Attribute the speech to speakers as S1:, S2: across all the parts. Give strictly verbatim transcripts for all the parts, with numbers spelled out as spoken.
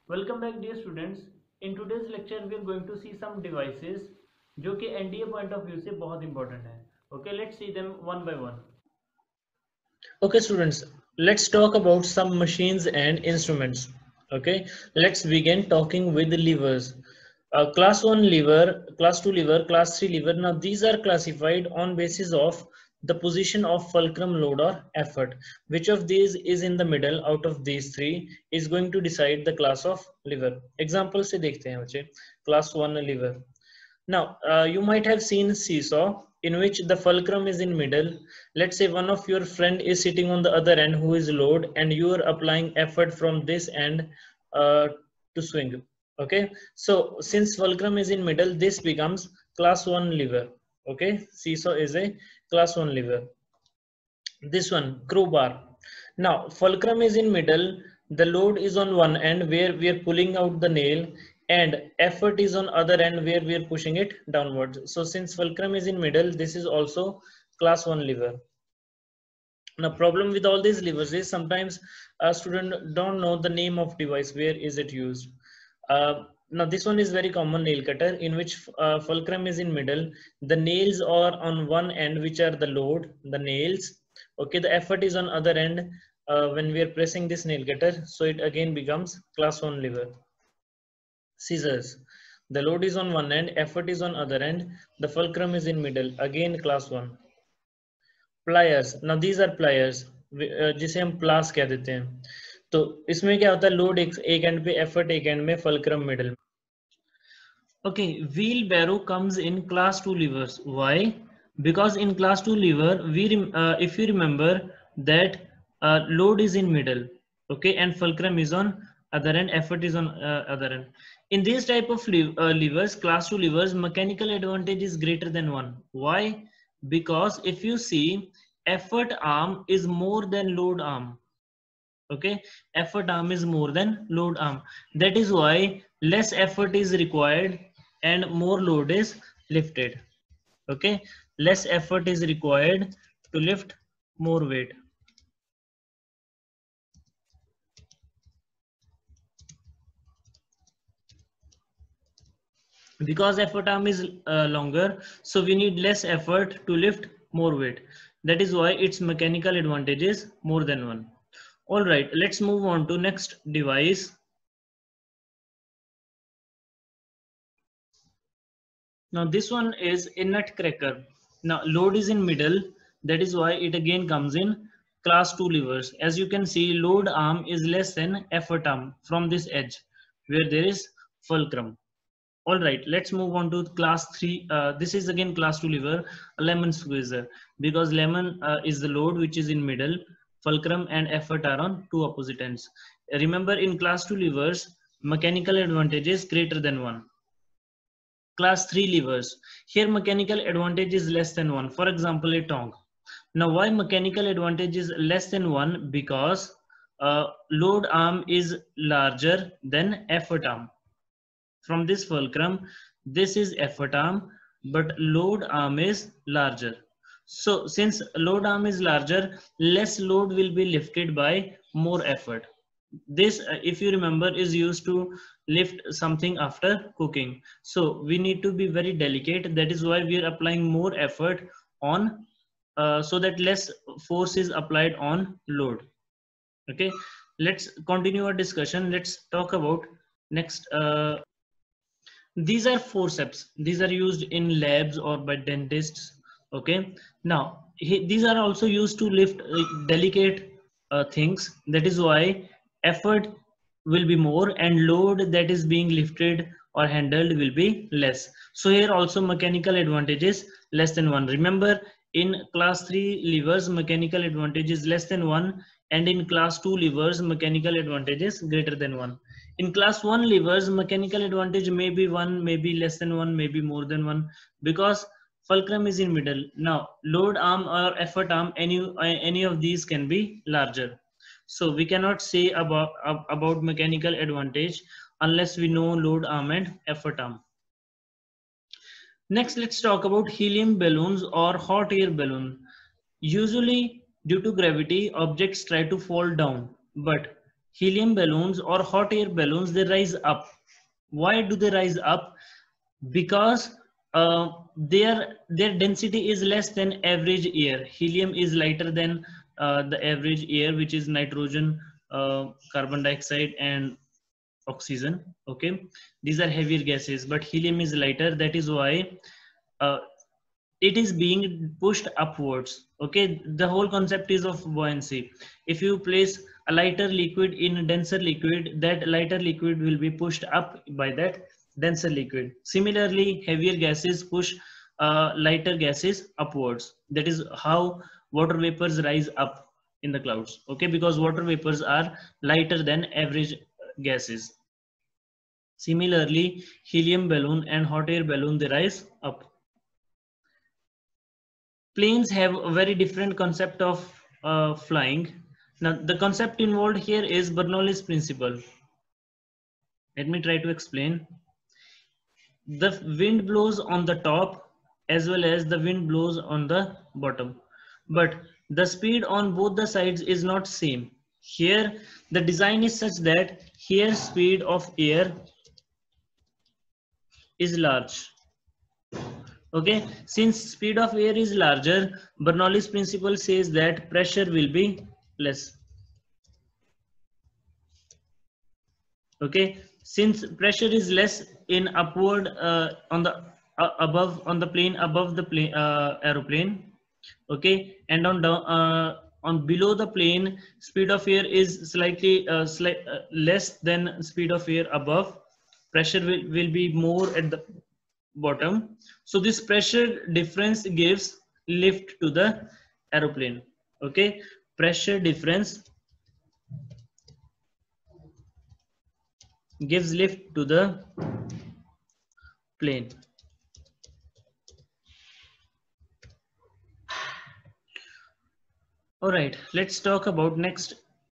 S1: Welcome back dear students. In today's lecture we are going to see some devices जो कि N D A point of view से बहुत important है. Okay, let's see them one by one.
S2: Okay, students, let's talk about some machines and instruments. Okay, let's begin talking with the levers. Uh, class one lever, class two lever, class three lever. Now these are classified on basis of the position of fulcrum, load or effort. Which of these is in the middle out of these three is going to decide the class of lever. Example से देखते हैं बच्चे. Class one lever. Now, uh, you might have seen seesaw in which the fulcrum is in middle. Let's say one of your friend is sitting on the other end who is load and you are applying effort from this end uh, to swing. Okay, so since fulcrum is in middle, this becomes class one lever. Okay, seesaw is a class one lever. This one, crowbar. Now, fulcrum is in middle, the load is on one end where we are pulling out the nail and effort is on other end where we are pushing it downwards. So since fulcrum is in middle, this is also class one lever. Now problem with all these levers is sometimes a student don't know the name of device, where is it used. Uh, now this one is very common, nail cutter, in which uh, fulcrum is in middle, the nails are on one end which are the load, the nails. Okay, the effort is on other end uh, when we are pressing this nail cutter, so it again becomes class one lever. Scissors, the load is on one end, effort is on other end, the fulcrum is in middle, again class one. Pliers, now these are pliers जिसे हम प्लास कह देते हैं. तो इसमें क्या होता है, लोड एक एक एंड पे, एफर्ट एक एंड में, फुलक्रम मिडिल में.
S1: Okay, wheelbarrow comes in class two levers. Why? Because in class two lever, we uh, if you remember that uh, load is in middle, okay, and fulcrum is on other end, effort is on uh, other end. In this type of lev uh, levers, class two levers, mechanical advantage is greater than one. Why? Because if you see, effort arm is more than load arm. Okay, effort arm is more than load arm. That is why less effort is required and more load is lifted. Okay, less effort is required to lift more weight. Because effort arm is uh, longer, so we need less effort to lift more weight. That is why its mechanical advantage is more than one. All right, let's move on to next device. Now this one is a nut cracker. Now load is in middle, that is why it again comes in class two levers. As you can see, load arm is less than effort arm from this edge where there is fulcrum. All right, let's move on to class three. Uh, this is again class two lever, a lemon squeezer, because lemon uh, is the load which is in middle, fulcrum and effort are on two opposite ends. Remember, in class two levers, mechanical advantage is greater than one. Class three levers, here mechanical advantage is less than one. For example, a tong. Now why mechanical advantage is less than one? Because uh, load arm is larger than effort arm. From this fulcrum, this is effort arm, but load arm is larger. So since load arm is larger, less load will be lifted by more effort. This, uh, if you remember, is used to lift something after cooking. So we need to be very delicate. That is why we are applying more effort on, uh, so that less force is applied on load. Okay, let's continue our discussion. Let's talk about next. Uh, these are forceps. These are used in labs or by dentists. Okay, now he, these are also used to lift uh, delicate uh, things. That is why effort will be more and load that is being lifted or handled will be less. So here also mechanical advantage is less than one. Remember, in class three levers, mechanical advantage is less than one, and in class two levers, mechanical advantage is greater than one. In class one levers, mechanical advantage may be one, maybe less than one, maybe more than one, because fulcrum is in middle. Now load arm or effort arm, any any of these can be larger. So we cannot say about about mechanical advantage unless we know load arm and effort arm. Next, let's talk about helium balloons or hot air balloon. Usually due to gravity, objects try to fall down, but helium balloons or hot air balloons, they rise up. Why do they rise up? Because uh, their their density is less than average air. Helium is lighter than uh, the average air, which is nitrogen, uh, carbon dioxide, and oxygen. Okay, these are heavier gases, but helium is lighter. That is why uh, it is being pushed upwards. Okay, the whole concept is of buoyancy. If you place a lighter liquid in a denser liquid, that lighter liquid will be pushed up by that denser liquid. Similarly, heavier gases push uh, lighter gases upwards. That is how water vapors rise up in the clouds. Okay, because water vapors are lighter than average gases. Similarly, helium balloon and hot air balloon, they rise up. Planes have a very different concept of uh, flying. Now, the concept involved here is Bernoulli's principle. Let me try to explain. The wind blows on the top as well as the wind blows on the bottom, but the speed on both the sides is not same. Here, the design is such that here speed of air is large. Okay, since speed of air is larger, Bernoulli's principle says that pressure will be less. Okay, since pressure is less in upward uh, on the uh, above on the plane above the plane uh, aeroplane. Okay, and on down uh, on below the plane, speed of air is slightly uh, slight, uh, less than speed of air above. Pressure will, will be more at the bottom. So this pressure difference gives lift to the aeroplane. Okay, pressure difference gives lift to the plane. All right, let's talk about next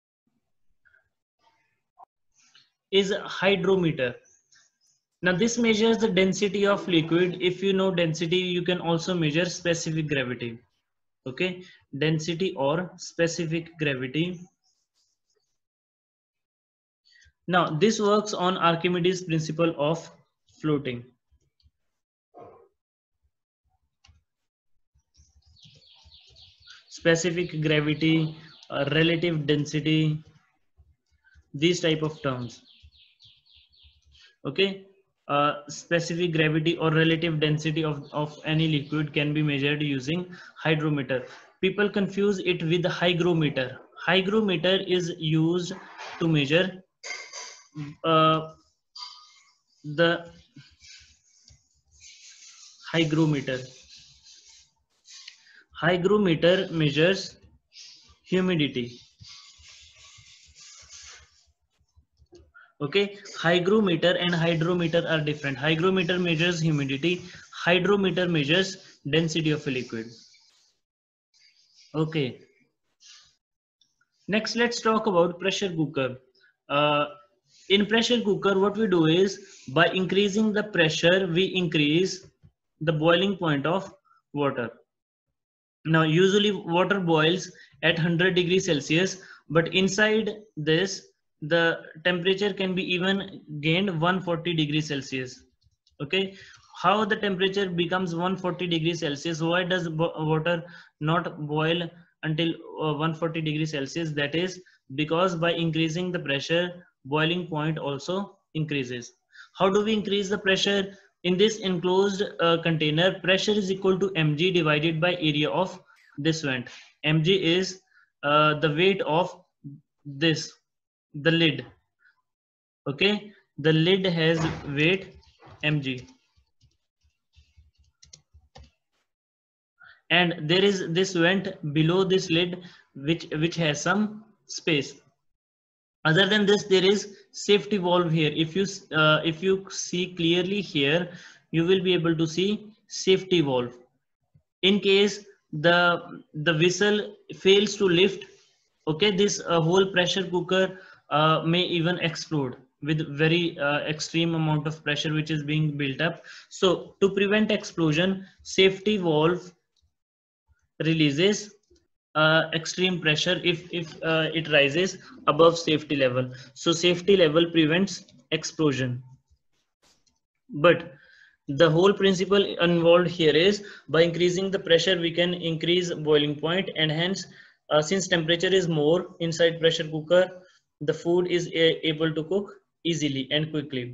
S1: is hydrometer. Now this measures the density of liquid. If you know density, you can also measure specific gravity. Okay, density or specific gravity. Now this works on Archimedes' principle of floating. Specific gravity, uh, relative density, these type of terms. Okay, uh, specific gravity or relative density of, of any liquid can be measured using hydrometer. People confuse it with hygrometer. Hygrometer is used to measure uh, the hygrometer. Hygrometer measures humidity. Okay, hygrometer and hydrometer are different. Hygrometer measures humidity. Hydrometer measures density of a liquid. Okay. Next, let's talk about pressure cooker. Uh, in pressure cooker, what we do is by increasing the pressure, we increase the boiling point of water. Now, usually water boils at one hundred degrees Celsius, but inside this, the temperature can be even gained one hundred forty degrees Celsius. Okay, how the temperature becomes one hundred forty degrees Celsius? Why does water not boil until uh, one hundred forty degrees Celsius? That is because by increasing the pressure, boiling point also increases. How do we increase the pressure? In this enclosed uh, container, pressure is equal to mg divided by area of this vent. Mg is uh, the weight of this, the lid. Okay, the lid has weight mg, and there is this vent below this lid which which has some space. Other than this, there is safety valve here. If you uh, if you see clearly here, you will be able to see safety valve. In case the the vessel fails to lift, okay, this uh, whole pressure cooker uh, may even explode with very uh, extreme amount of pressure which is being built up. So to prevent explosion, safety valve releases uh, extreme pressure if, if uh, it rises above safety level. So safety level prevents explosion. But the whole principle involved here is by increasing the pressure, we can increase boiling point, and hence uh, since temperature is more inside pressure cooker, the food is a able to cook easily and quickly.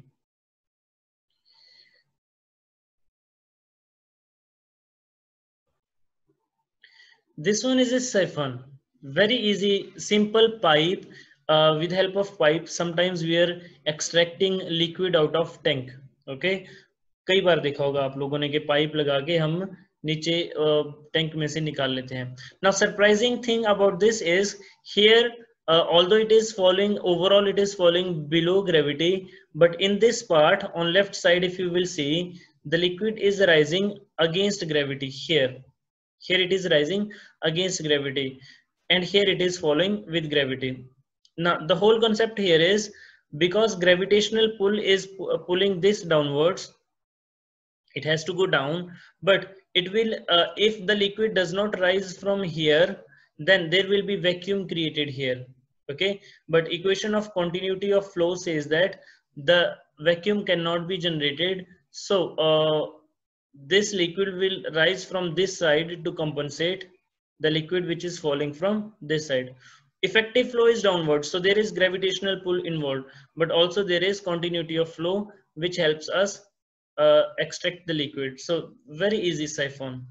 S1: This one is a siphon, very easy, simple pipe. Uh, with help of pipe, sometimes we are extracting liquid out of tank. Okay, कई बार देखा होगा आप लोगों ने कि pipe लगा के हम नीचे टैंक में से निकाल लेते हैं. Now surprising thing about this is here, uh, although it is falling overall, it is falling below gravity, but in this part on left side, if you will see, the liquid is rising against gravity here. Here it is rising against gravity, and here it is falling with gravity. Now the whole concept here is because gravitational pull is pulling this downwards, it has to go down, but it will uh, if the liquid does not rise from here, then there will be vacuum created here. Okay, but equation of continuity of flow says that the vacuum cannot be generated. So uh, this liquid will rise from this side to compensate the liquid which is falling from this side. Effective flow is downward, so there is gravitational pull involved, but also there is continuity of flow which helps us uh, extract the liquid. So very easy siphon.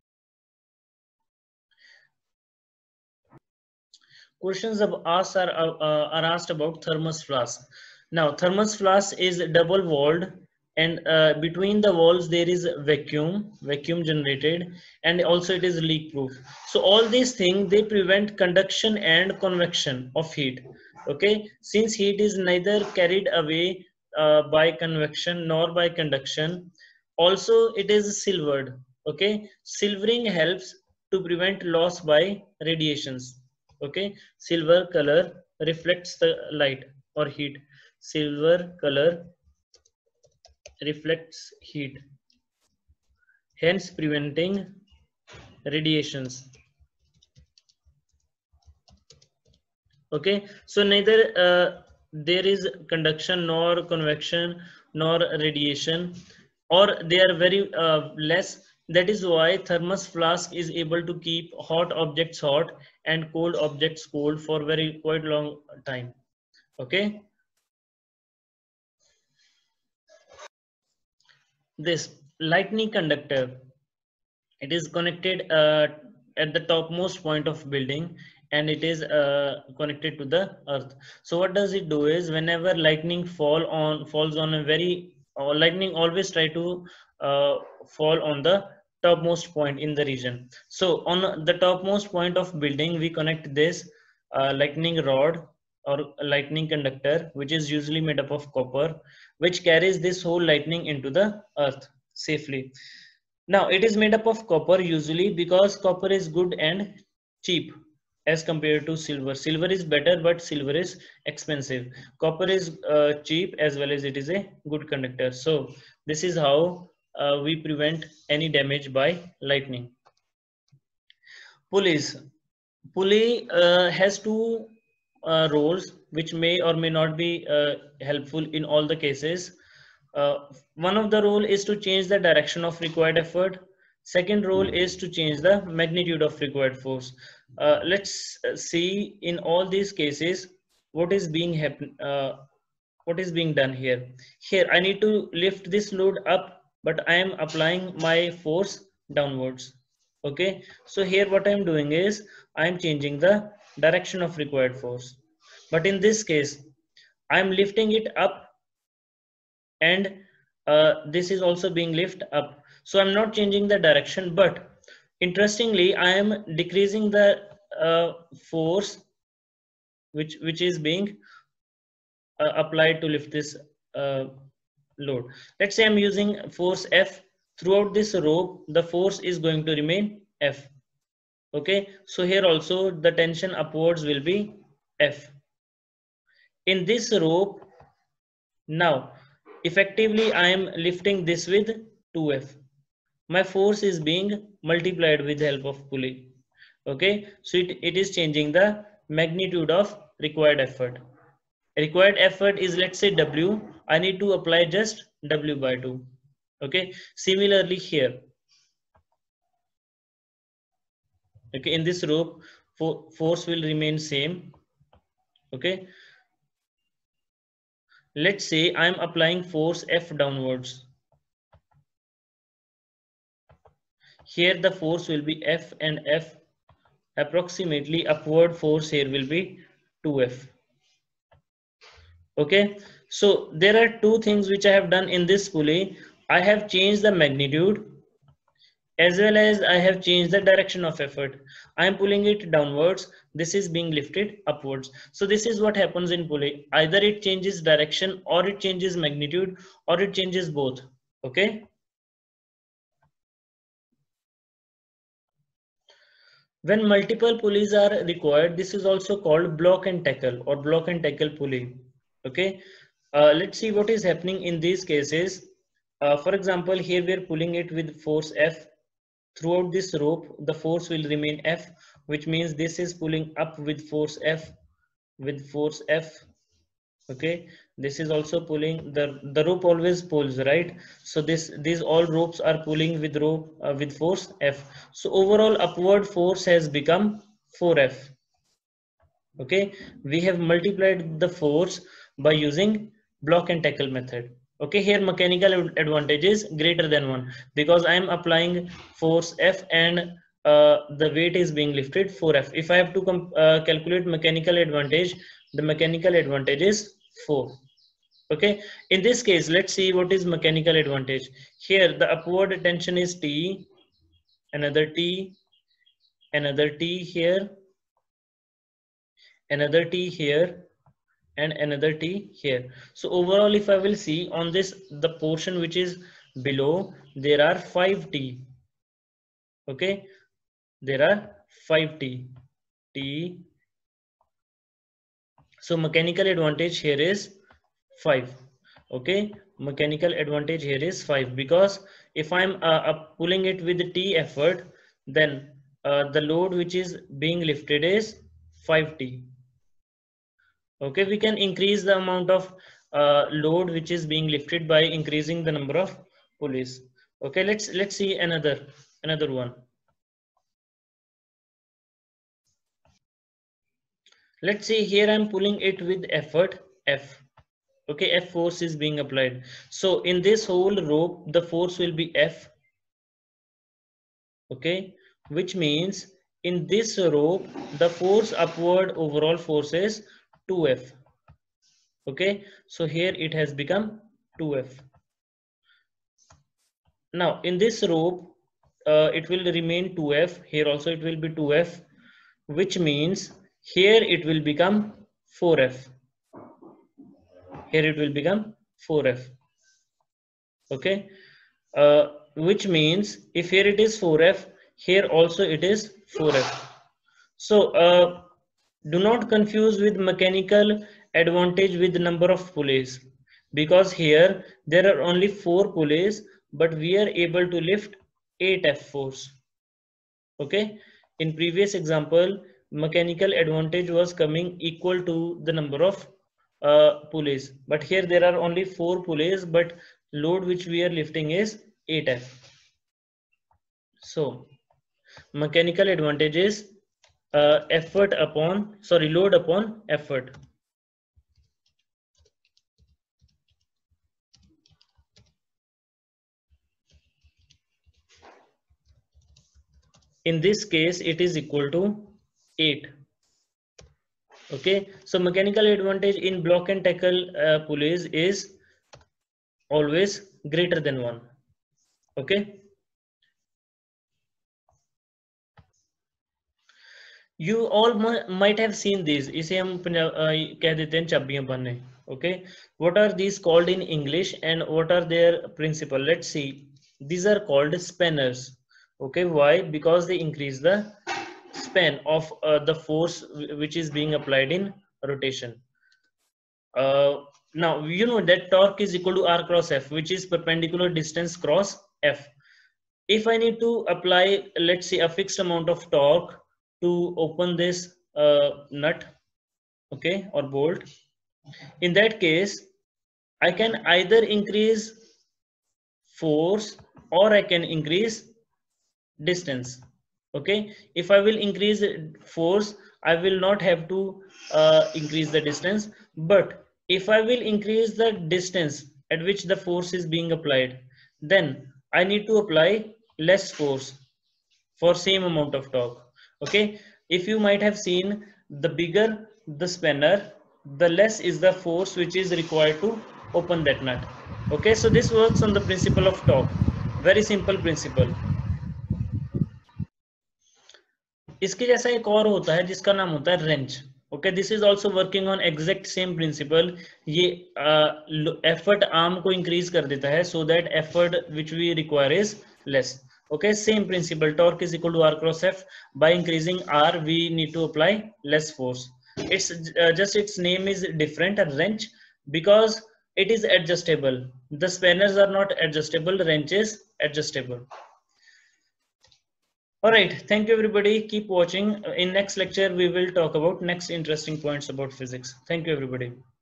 S1: Questions of asked are, uh, are asked about thermos flask. Now thermos flask is double walled, and uh, between the walls there is vacuum vacuum generated, and also it is leak proof. So all these things, they prevent conduction and convection of heat. Okay, since heat is neither carried away uh, by convection nor by conduction, also it is silvered. Okay, silvering helps to prevent loss by radiations. Okay, silver color reflects the light or heat. Silver color reflects heat, hence preventing radiations. Okay, so neither uh, there is conduction nor convection nor radiation, or they are very uh, less. That is why thermos flask is able to keep hot objects hot and cold objects cold for very quite long time. Okay, this lightning conductor, it is connected uh, at the topmost point of building, and it is uh, connected to the earth. So what does it do is whenever lightning fall on falls on a very uh, lightning always try to uh, fall on the topmost point in the region. So on the topmost point of building, we connect this uh, lightning rod or lightning conductor, which is usually made up of copper, which carries this whole lightning into the earth safely. Now it is made up of copper usually because copper is good and cheap as compared to silver. Silver is better, but silver is expensive. Copper is uh, cheap as well as it is a good conductor. So this is how uh, we prevent any damage by lightning. Pulleys. Pulley uh, has two uh, roles which may or may not be uh, helpful in all the cases. Uh, one of the role is to change the direction of required effort. Second role is to change the magnitude of required force. Uh, let's see in all these cases what is being happen, uh, what is being done here. Here I need to lift this load up, but I am applying my force downwards. Okay, so here what I'm doing is I'm changing the direction of required force. But in this case, I'm lifting it up, and uh, this is also being lifted up. So I'm not changing the direction, but interestingly, I am decreasing the uh, force which which is being uh, applied to lift this uh, load. Let's say I'm using force F. Throughout this rope, the force is going to remain F. Okay, so here also the tension upwards will be F. In this rope, now effectively I am lifting this with two F. My force is being multiplied with the help of pulley.
S2: Okay, so it, it is changing the magnitude of required effort. Required effort is, let's say, W. I need to apply just W by two. Okay, similarly here. Okay, in this rope, for, force will remain same. Okay, let's say I'm applying force F downwards. Here the force will be F and F. Approximately upward force here will be two F. Okay, so there are two things which I have done in this pulley. I have changed the magnitude as well as I have changed the direction of effort. I am pulling it downwards. This is being lifted upwards. So this is what happens in pulley. Either it changes direction or it changes magnitude or it changes both. Okay. When multiple pulleys are required, this is also called block and tackle or block and tackle pulley. Okay. Uh, let's see what is happening in these cases. Uh, for example, here we are pulling it with force F. Throughout this rope, the force will remain F, which means this is pulling up with force F, with force F. Okay, this is also pulling. the the rope always pulls, right? So this these all ropes are pulling with rope uh, with force F. So overall upward force has become four F. Okay, we have multiplied the force by using block and tackle method. Okay, here mechanical advantage is greater than one because I am applying force F and uh, the weight is being lifted four F. If I have to uh, calculate mechanical advantage, the mechanical advantage is four. Okay, in this case, let's see what is mechanical advantage. Here the upward tension is T, another T, another T here, another T here, and another T here. So overall, if I will see on this, the portion which is below, there are five T. Okay, there are five T. T. So mechanical advantage here is five. Okay, mechanical advantage here is five because if I'm uh, up pulling it with the T effort, then uh, the load which is being lifted is five T. Okay, we can increase the amount of uh, load which is being lifted by increasing the number of pulleys. Okay, let's let's see another another one. Let's see here I'm pulling it with effort F. Okay, F force is being applied. So in this whole rope, the force will be F. Okay, which means in this rope, the force upward overall force is two F. Okay, so here it has become two F. Now in this rope, uh, it will remain two F. Here also it will be two F, which means here it will become four F. Here it will become four F. Okay, uh, which means if here it is four F, here also it is four F. So uh, do not confuse with mechanical advantage with the number of pulleys, because here there are only four pulleys, but we are able to lift eight F force. Okay, in previous example, mechanical advantage was coming equal to the number of uh, pulleys, but here there are only four pulleys, but load which we are lifting is eight F. So mechanical advantage is uh, effort upon sorry load upon effort. In this case it is equal to eight. Okay, so mechanical advantage in block and tackle uh, pulleys is always greater than one. Okay, you all might have seen these. इसे हम कह देते हैं चाबियां बनने. Okay, what are these called in English and what are their principle? Let's see. These are called spanners. Okay, why? Because they increase the span of uh, the force which is being applied in rotation. Uh, now you know that torque is equal to R cross F, which is perpendicular distance cross F. If I need to apply, let's say, a fixed amount of torque to open this uh, nut, okay, or bolt. In that case, I can either increase force or I can increase distance. Okay, if I will increase force, I will not have to uh, increase the distance, but if I will increase the distance at which the force is being applied, then I need to apply less force for same amount of torque. Okay, if you might have seen, the bigger the spanner, the less is the force which is required to open that nut. Okay, so this works on the principle of torque. Very simple principle. इसके जैसा एक और होता है जिसका नाम होता है wrench. Okay, this is also working on exact same principle. ये uh, effort arm को increase कर देता है so that effort which we require is less. Okay, same principle. Torque is equal to R cross F. By increasing R, we need to apply less force. It's uh, just its name is different, a wrench, because it is adjustable. The spanners are not adjustable. The wrench is adjustable. All right, thank you everybody. Keep watching. In next lecture, we will talk about next interesting points about physics. Thank you everybody.